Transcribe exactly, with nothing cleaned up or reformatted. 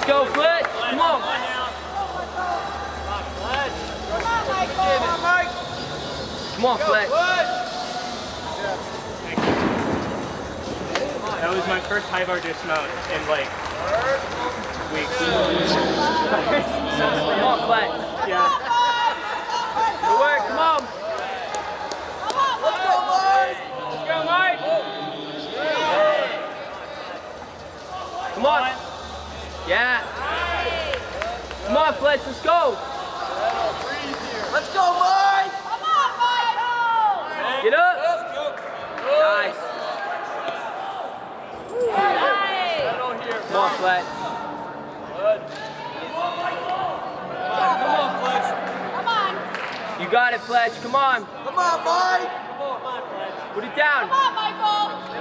Let's go, Fletch. Come on. Come on, Fletch. That was my first high bar dismount in like weeks. Come on, Fletch. Yeah. Good work, come on. Let's go, Mike. Let's go, Mike. Come on. Yeah. Come on, Fletch, let's go. Let's go, Mike. Come on, Michael. Get up. Nice. Come on, Fletch. Come on, Fletch. Come on. You got it, Fletch. Come on. Come on, Mike. Put it down. Come on, Michael.